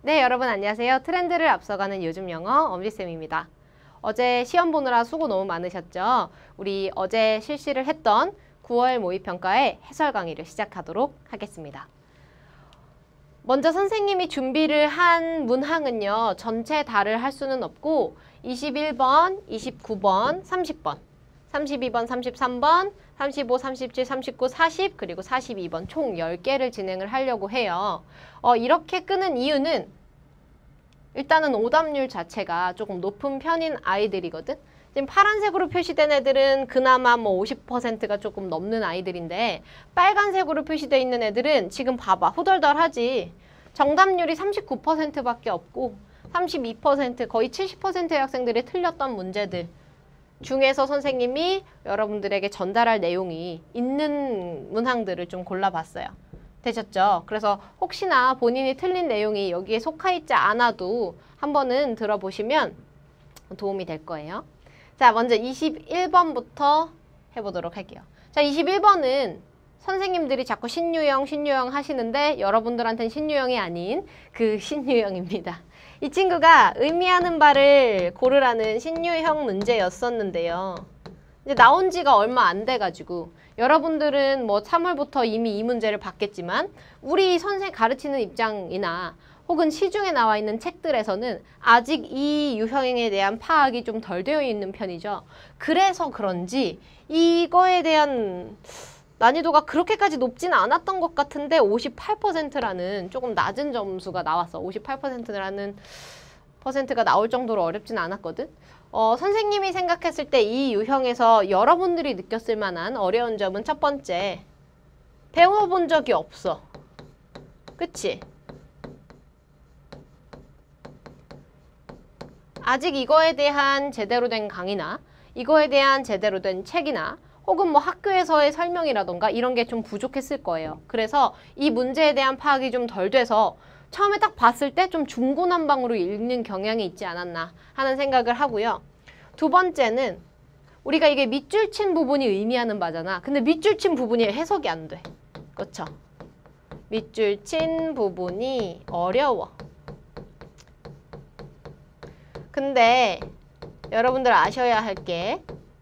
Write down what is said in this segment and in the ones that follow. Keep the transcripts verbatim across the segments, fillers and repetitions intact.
네, 여러분 안녕하세요. 트렌드를 앞서가는 요즘 영어 엄지쌤입니다. 어제 시험 보느라 수고 너무 많으셨죠? 우리 어제 실시를 했던 구월 모의평가의 해설 강의를 시작하도록 하겠습니다. 먼저 선생님이 준비를 한 문항은요. 전체 다를 할 수는 없고 이십일 번, 이십구 번, 삼십 번, 삼십이 번, 삼십삼 번, 삼십오, 삼십칠, 삼십구, 사십 그리고 사십이 번 총 열 개를 진행을 하려고 해요. 어, 이렇게 끄는 이유는 일단은 오답률 자체가 조금 높은 편인 아이들이거든. 지금 파란색으로 표시된 애들은 그나마 뭐 오십 퍼센트가 조금 넘는 아이들인데 빨간색으로 표시되어 있는 애들은 지금 봐봐. 후덜덜하지. 정답률이 삼십구 퍼센트밖에 없고 삼십이 퍼센트 거의 칠십 퍼센트의 학생들이 틀렸던 문제들 중에서 선생님이 여러분들에게 전달할 내용이 있는 문항들을 좀 골라봤어요. 되셨죠? 그래서 혹시나 본인이 틀린 내용이 여기에 속하있지 않아도 한번은 들어보시면 도움이 될 거예요. 자, 먼저 이십일 번부터 해보도록 할게요. 자, 이십일 번은 선생님들이 자꾸 신유형, 신유형 하시는데 여러분들한테는 신유형이 아닌 그 신유형입니다. 이 친구가 의미하는 바를 고르라는 신유형 문제였었는데요. 이제 나온 지가 얼마 안 돼가지고 여러분들은 뭐 삼월부터 이미 이 문제를 봤겠지만 우리 선생 가르치는 입장이나 혹은 시중에 나와 있는 책들에서는 아직 이 유형에 대한 파악이 좀 덜 되어 있는 편이죠. 그래서 그런지 이거에 대한 난이도가 그렇게까지 높진 않았던 것 같은데 오십팔 퍼센트라는 조금 낮은 점수가 나왔어. 오십팔 퍼센트라는 퍼센트가 나올 정도로 어렵진 않았거든. 어, 선생님이 생각했을 때 이 유형에서 여러분들이 느꼈을 만한 어려운 점은 첫 번째, 배워본 적이 없어. 그치? 아직 이거에 대한 제대로 된 강의나 이거에 대한 제대로 된 책이나 혹은 뭐 학교에서의 설명이라던가 이런 게 좀 부족했을 거예요. 그래서 이 문제에 대한 파악이 좀 덜 돼서 처음에 딱 봤을 때 좀 중구난방으로 읽는 경향이 있지 않았나 하는 생각을 하고요. 두 번째는 우리가 이게 밑줄 친 부분이 의미하는 바잖아. 근데 밑줄 친 부분이 해석이 안 돼. 그렇죠? 밑줄 친 부분이 어려워. 근데 여러분들 아셔야 할 게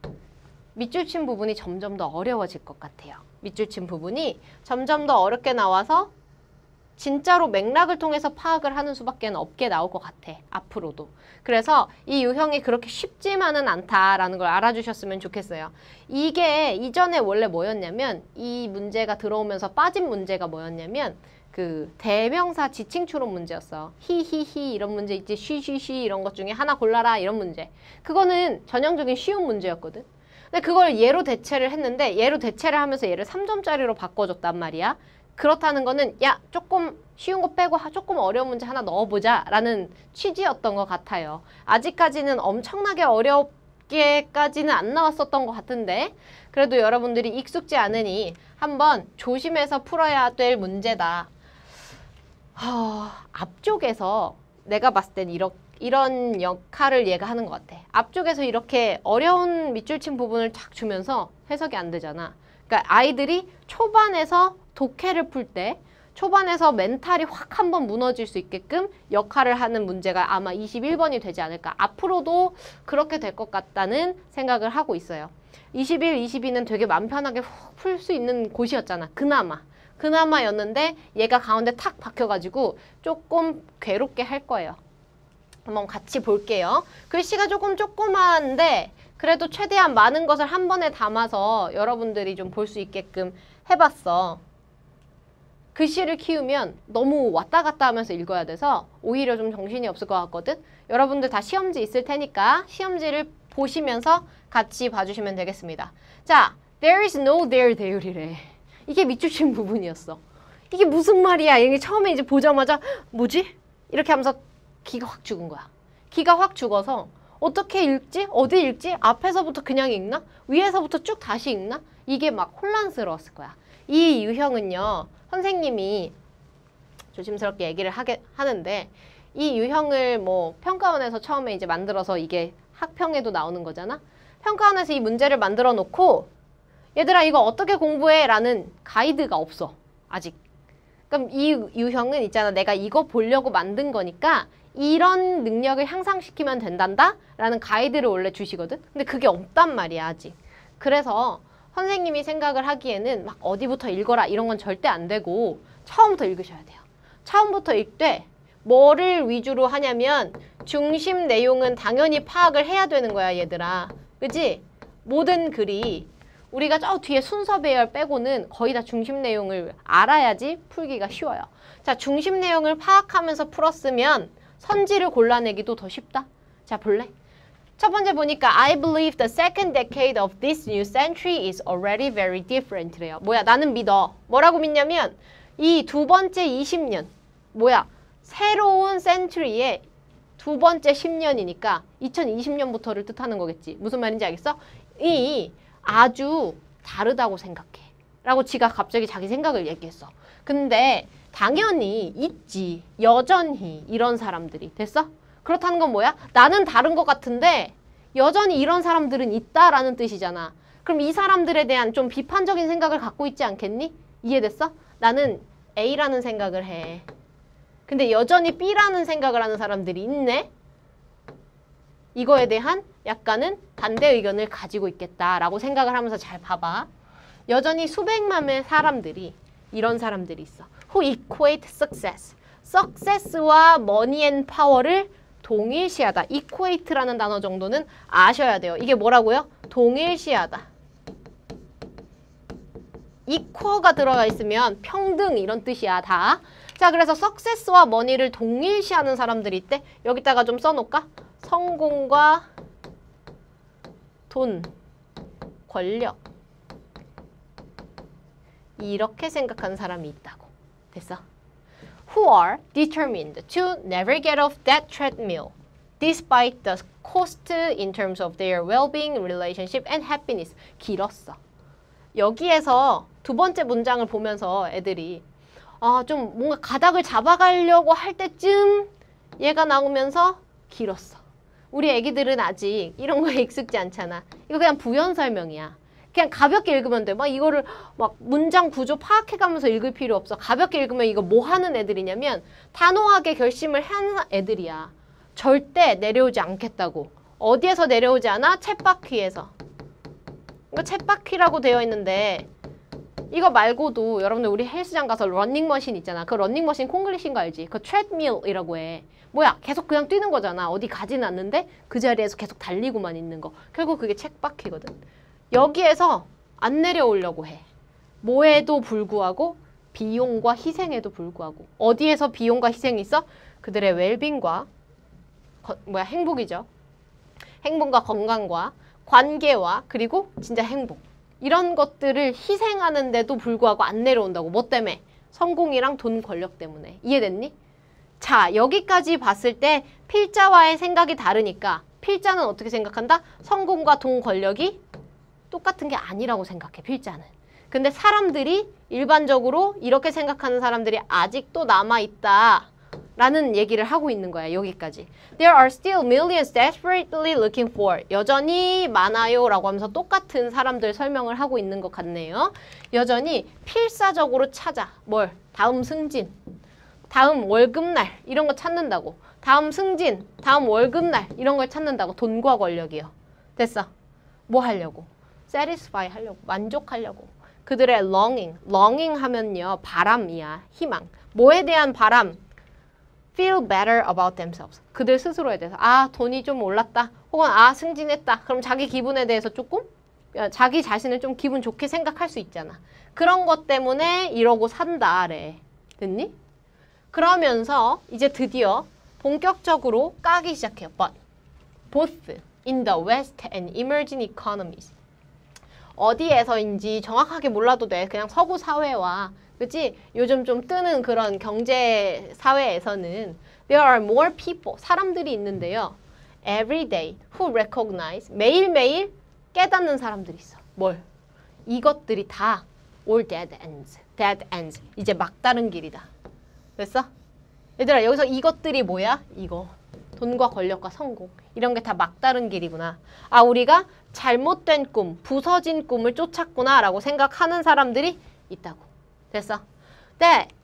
밑줄 친 부분이 점점 더 어려워질 것 같아요. 밑줄 친 부분이 점점 더 어렵게 나와서 진짜로 맥락을 통해서 파악을 하는 수밖에 없게 나올 것 같아. 앞으로도. 그래서 이 유형이 그렇게 쉽지만은 않다라는 걸 알아주셨으면 좋겠어요. 이게 이전에 원래 뭐였냐면 이 문제가 들어오면서 빠진 문제가 뭐였냐면 그 대명사 지칭 추론 문제였어. 히히히 이런 문제 있지. 쉬쉬쉬 이런 것 중에 하나 골라라 이런 문제. 그거는 전형적인 쉬운 문제였거든. 근데 그걸 예로 대체를 했는데 예로 대체를 하면서 얘를 삼 점짜리로 바꿔줬단 말이야. 그렇다는 거는 야 조금 쉬운 거 빼고 조금 어려운 문제 하나 넣어보자 라는 취지였던 것 같아요. 아직까지는 엄청나게 어렵게까지는 안 나왔었던 것 같은데 그래도 여러분들이 익숙지 않으니 한번 조심해서 풀어야 될 문제다. 어, 앞쪽에서 내가 봤을 땐 이렇게 이런 역할을 얘가 하는 것 같아. 앞쪽에서 이렇게 어려운 밑줄 친 부분을 탁 주면서 해석이 안 되잖아. 그러니까 아이들이 초반에서 독해를 풀 때 초반에서 멘탈이 확 한번 무너질 수 있게끔 역할을 하는 문제가 아마 이십일 번이 되지 않을까. 앞으로도 그렇게 될 것 같다는 생각을 하고 있어요. 이십일, 이십이는 되게 마음 편하게 훅 풀 수 있는 곳이었잖아. 그나마. 그나마였는데 얘가 가운데 탁 박혀가지고 조금 괴롭게 할 거예요. 한번 같이 볼게요. 글씨가 조금 조그만데 그래도 최대한 많은 것을 한 번에 담아서 여러분들이 좀 볼 수 있게끔 해봤어. 글씨를 키우면 너무 왔다 갔다 하면서 읽어야 돼서 오히려 좀 정신이 없을 것 같거든. 여러분들 다 시험지 있을 테니까 시험지를 보시면서 같이 봐주시면 되겠습니다. 자, there is no there there이래. 이게 밑줄 친 부분이었어. 이게 무슨 말이야? 이게 처음에 이제 보자마자 뭐지? 이렇게 하면서 기가 확 죽은 거야. 기가 확 죽어서 어떻게 읽지? 어디 읽지? 앞에서부터 그냥 읽나? 위에서부터 쭉 다시 읽나? 이게 막 혼란스러웠을 거야. 이 유형은요. 선생님이 조심스럽게 얘기를 하게, 하는데 이 유형을 뭐 평가원에서 처음에 이제 만들어서 이게 학평에도 나오는 거잖아. 평가원에서 이 문제를 만들어 놓고 얘들아 이거 어떻게 공부해? 라는 가이드가 없어. 아직. 그럼 이 유형은 있잖아. 내가 이거 보려고 만든 거니까 이런 능력을 향상시키면 된단다? 라는 가이드를 원래 주시거든? 근데 그게 없단 말이야, 아직. 그래서 선생님이 생각을 하기에는 막 어디부터 읽어라 이런 건 절대 안 되고 처음부터 읽으셔야 돼요. 처음부터 읽되 뭐를 위주로 하냐면 중심 내용은 당연히 파악을 해야 되는 거야, 얘들아. 그지? 모든 글이 우리가 저 뒤에 순서 배열 빼고는 거의 다 중심 내용을 알아야지 풀기가 쉬워요. 자, 중심 내용을 파악하면서 풀었으면 선지를 골라내기도 더 쉽다. 자, 볼래? 첫 번째 보니까 I believe the second decade of this new century is already very different 래요. 뭐야? 나는 믿어. 뭐라고 믿냐면 이 두 번째 이십 년 뭐야? 새로운 센츄리의 두 번째 십 년이니까 이천이십 년부터를 뜻하는 거겠지. 무슨 말인지 알겠어? 이 아주 다르다고 생각해. 라고 지가 갑자기 자기 생각을 얘기했어. 근데 당연히 있지. 여전히 이런 사람들이. 됐어? 그렇다는 건 뭐야? 나는 다른 것 같은데 여전히 이런 사람들은 있다라는 뜻이잖아. 그럼 이 사람들에 대한 좀 비판적인 생각을 갖고 있지 않겠니? 이해됐어? 나는 A라는 생각을 해. 근데 여전히 B라는 생각을 하는 사람들이 있네? 이거에 대한 약간은 반대 의견을 가지고 있겠다라고 생각을 하면서 잘 봐봐. 여전히 수백만의 사람들이 이런 사람들이 있어. Who equate success. success와 money and power를 동일시하다. equate라는 단어 정도는 아셔야 돼요. 이게 뭐라고요? 동일시하다. equal가 들어가 있으면 평등 이런 뜻이야, 다. 자, 그래서 success와 money를 동일시하는 사람들이 있대. 여기다가 좀 써놓을까? 성공과 돈, 권력 이렇게 생각하는 사람이 있다고. 됐어? Who are determined to never get off that treadmill despite the cost in terms of their well-being, relationship, and happiness. 길었어. 여기에서 두 번째 문장을 보면서 애들이 아, 좀 뭔가 가닥을 잡아가려고 할 때쯤 얘가 나오면서 길었어. 우리 애기들은 아직 이런 거에 익숙지 않잖아. 이거 그냥 부연 설명이야. 그냥 가볍게 읽으면 돼. 막 이거를 막 문장 구조 파악해가면서 읽을 필요 없어. 가볍게 읽으면 이거 뭐 하는 애들이냐면 단호하게 결심을 한 애들이야. 절대 내려오지 않겠다고. 어디에서 내려오지 않아? 쳇바퀴에서. 이거 쳇바퀴라고 되어 있는데 이거 말고도 여러분들 우리 헬스장 가서 러닝머신 있잖아. 그 러닝머신 콩글리시인 거 알지? 그 트레드밀이라고 해. 뭐야? 계속 그냥 뛰는 거잖아. 어디 가지는 않는데 그 자리에서 계속 달리고만 있는 거. 결국 그게 쳇바퀴거든. 여기에서 안 내려오려고 해. 뭐에도 불구하고 비용과 희생에도 불구하고. 어디에서 비용과 희생이 있어? 그들의 웰빙과 거, 뭐야 행복이죠. 행복과 건강과 관계와 그리고 진짜 행복. 이런 것들을 희생하는데도 불구하고 안 내려온다고. 뭐 때문에? 성공이랑 돈, 권력 때문에. 이해됐니? 자, 여기까지 봤을 때 필자와의 생각이 다르니까 필자는 어떻게 생각한다? 성공과 돈, 권력이 똑같은 게 아니라고 생각해, 필자는. 근데 사람들이 일반적으로 이렇게 생각하는 사람들이 아직도 남아있다 라는 얘기를 하고 있는 거야, 여기까지. There are still millions desperately looking for. 여전히 많아요 라고 하면서 똑같은 사람들 설명을 하고 있는 것 같네요. 여전히 필사적으로 찾아. 뭘? 다음 승진, 다음 월급날 이런 거 찾는다고. 다음 승진, 다음 월급날 이런 걸 찾는다고. 돈과 권력이요. 됐어. 뭐 하려고? satisfy 하려고. 만족하려고. 그들의 longing. longing 하면요. 바람이야. 희망. 뭐에 대한 바람? feel better about themselves. 그들 스스로에 대해서. 아, 돈이 좀 올랐다. 혹은 아, 승진했다. 그럼 자기 기분에 대해서 조금 자기 자신을 좀 기분 좋게 생각할 수 있잖아. 그런 것 때문에 이러고 산다래. 됐니? 그러면서 이제 드디어 본격적으로 까기 시작해요. But both in the West and emerging economies. 어디에서인지 정확하게 몰라도 돼. 그냥 서구 사회와 그치? 요즘 좀 뜨는 그런 경제 사회에서는 there are more people, 사람들이 있는데요. every day who recognize, 매일매일 깨닫는 사람들이 있어. 뭘? 이것들이 다 all dead ends, dead ends. 이제 막다른 길이다. 됐어? 얘들아, 여기서 이것들이 뭐야? 이거. 돈과 권력과 성공. 이런 게 다 막다른 길이구나. 아, 우리가 잘못된 꿈, 부서진 꿈을 쫓았구나 라고 생각하는 사람들이 있다고. 됐어? That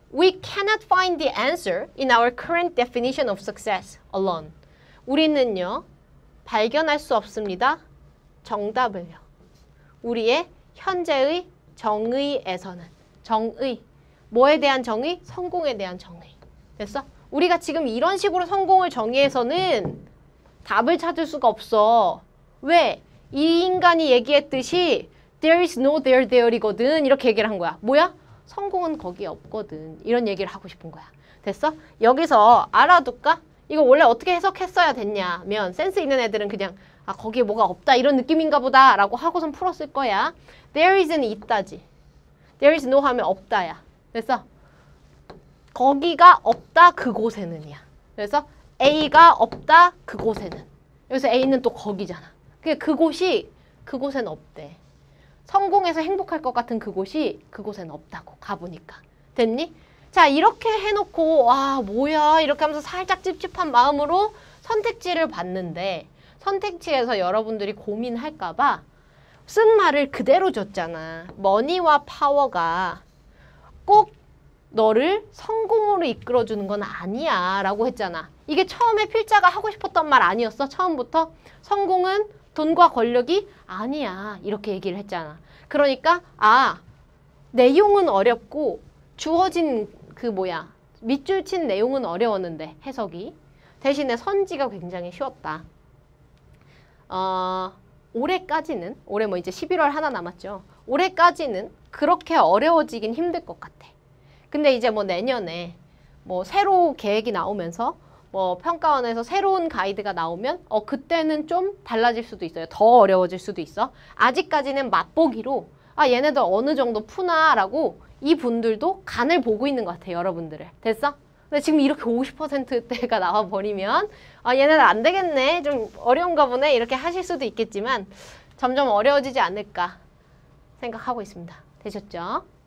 We cannot find the answer in our current definition of success alone. 우리는요, 발견할 수 없습니다. 정답을요. 우리의 현재의 정의에서는. 정의. 뭐에 대한 정의? 성공에 대한 정의. 됐어? 우리가 지금 이런 식으로 성공을 정의해서는 답을 찾을 수가 없어. 왜? 이 인간이 얘기했듯이 there is no there there이거든. 이렇게 얘기를 한 거야. 뭐야? 성공은 거기에 없거든. 이런 얘기를 하고 싶은 거야. 됐어? 여기서 알아둘까? 이거 원래 어떻게 해석했어야 됐냐면 센스 있는 애들은 그냥 아 거기에 뭐가 없다 이런 느낌인가 보다 라고 하고선 풀었을 거야. There is는 있다지. There is no 하면 없다야. 됐어? 거기가 없다 그곳에는이야. 그래서 A가 없다 그곳에는. 여기서 A는 또 거기잖아. 그게 그곳이 그곳엔 없대. 성공해서 행복할 것 같은 그곳이 그곳엔 없다고 가보니까. 됐니? 자 이렇게 해놓고 와 뭐야 이렇게 하면서 살짝 찝찝한 마음으로 선택지를 봤는데 선택지에서 여러분들이 고민할까 봐 쓴 말을 그대로 줬잖아. 머니와 파워가 꼭 너를 성공으로 이끌어주는 건 아니야 라고 했잖아. 이게 처음에 필자가 하고 싶었던 말 아니었어? 처음부터? 성공은 돈과 권력이 아니야 이렇게 얘기를 했잖아. 그러니까 아 내용은 어렵고 주어진 그 뭐야 밑줄 친 내용은 어려웠는데 해석이 대신에 선지가 굉장히 쉬웠다. 어, 올해까지는 올해 뭐 이제 십일월 하나 남았죠. 올해까지는 그렇게 어려워지긴 힘들 것 같아. 근데 이제 뭐 내년에 뭐 새로 계획이 나오면서 뭐 평가원에서 새로운 가이드가 나오면 어 그때는 좀 달라질 수도 있어요. 더 어려워질 수도 있어. 아직까지는 맛보기로 아 얘네들 어느 정도 푸나 라고 이분들도 간을 보고 있는 것 같아요. 여러분들을. 됐어? 근데 지금 이렇게 오십 퍼센트대가 나와버리면 아 얘네들 안 되겠네. 좀 어려운가 보네. 이렇게 하실 수도 있겠지만 점점 어려워지지 않을까 생각하고 있습니다. 되셨죠?